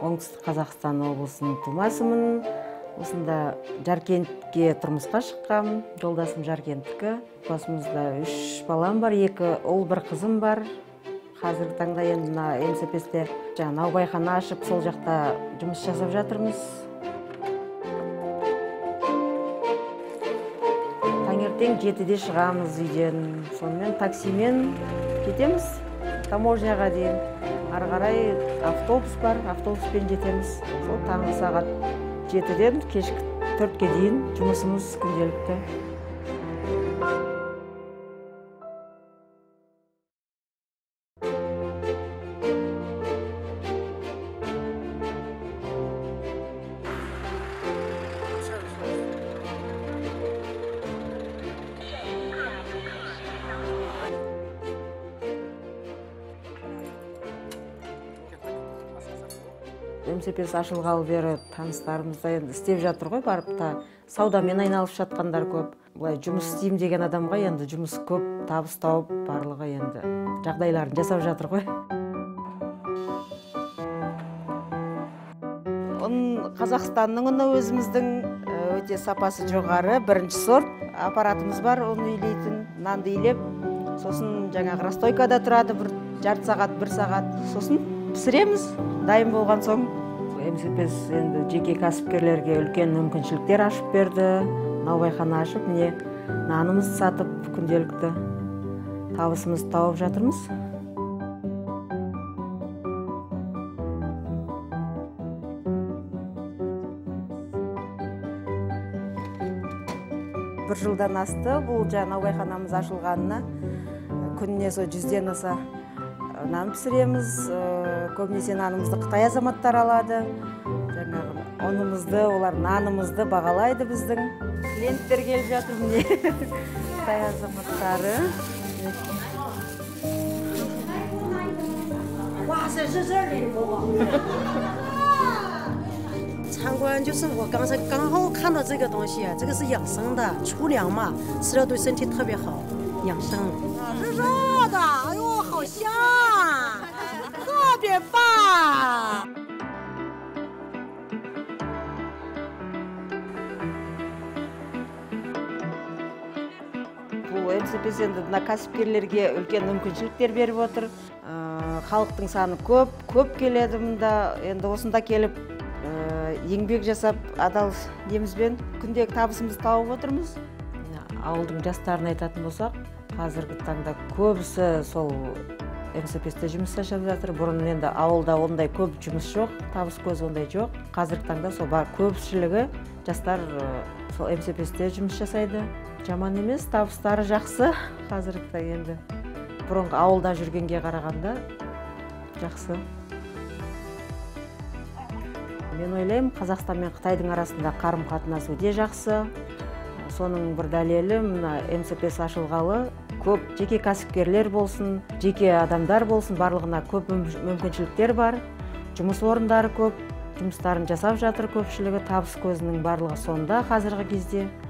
Оңтүстік Қазақстан облысының тумасымын. Осында Жаркентке тұрмысқа шыққам. Жолдасым Жаркенттікі. Отбасымызда 3 балам бар, 2 ұл, 1 қызым бар. Қазіргі таңда енді МСПСте наубайхана ашып, сол жақта жұмыс жасап жатырмыз. Таңертең 7-де шығамыз үйден. Сонымен таксимен кетеміз таможняға дейін. Ары қарай автобус бар, автобуспен жетеміз. Сол таңғы сағат 7-ден кешкі 4-ке дейін жұмысымыз күнделікті. МСПС ашылғалы бері таныстарымызда енді істеп жатыр ғой, барып та саудамен айналып жатқандар көп. Бұлай жұмыс істеймін деген адамға енді жұмыс көп, табыс тауып, барлығы енді жағдайларын жасап жатыр ғой. Қазақстанның ұны өзіміздің өте сапасы жоғары, 1-ші сорт аппаратымыз бар, оны илейтін, нанды илеп, сосын жаңағы расстойкада тұрады, 1,5 сағат, 1 сағат, сосын пісіреміз. Дайын болған соң МСПС енді жеке кәсіпкерлерге үлкен мүмкіншіліктер ашып берді. Наубайхана ашып, нанымызды сатып, күнделікті табысымызды тауып жатырмыз. Бір жылдан асты, бұл наубайханамыз ашылғанына күніне 100-ден аса нан пісіреміз. Көбінесе нанымызды Қытай азаматтар алады. Жаңағы онымызды, олар нанымызды бағалайды біздің. Клиенттер келіп жатыр міне. Қытай азаматтары. 参观就是我刚好看到这个东西，这个是养生的，粗粮嘛，吃了对身体特别好，养生。是热的，哎呦，好香，特别棒。 Бұл МСПС енді кәсіпкерлерге үлкен мүмкіншіліктер беріп отыр. Халықтың саны көп келеді мұнда. Енді осында келіп еңбек жасап, адал немізбен күндегі табысымызды тауып отырмыз. Ауылдың жастарына айтатын болсақ, қазіргі таңда көбісі сол МСПСте жұмыс жасап жатыр. Бұрын енді ауылда ондай көп жұмыс жоқ, табыс көзі ондай жоқ. Қазіргі таңда сол бар көпшілігі жастар сол МСПСте жұмыс жасайды. Жаман емес, табыстары жақсы. Қазіргі енді бұрынғы ауылда жүргенге қарағанда жақсы. Мен ойлаймын, Қазақстан мен Қытайдың арасында қарым-қатынас өте жақсы. Соның бір дәлелі МСПС ашылғалы көп жеке кәсіпкерлер болсын, жеке адамдар болсын, барлығына көп мүмкіншіліктер бар. Жұмыс орындары көп, жұмыстарын жасап жатыр көпшілігі, табыс көзінің барлығы сонда қазіргі кезде.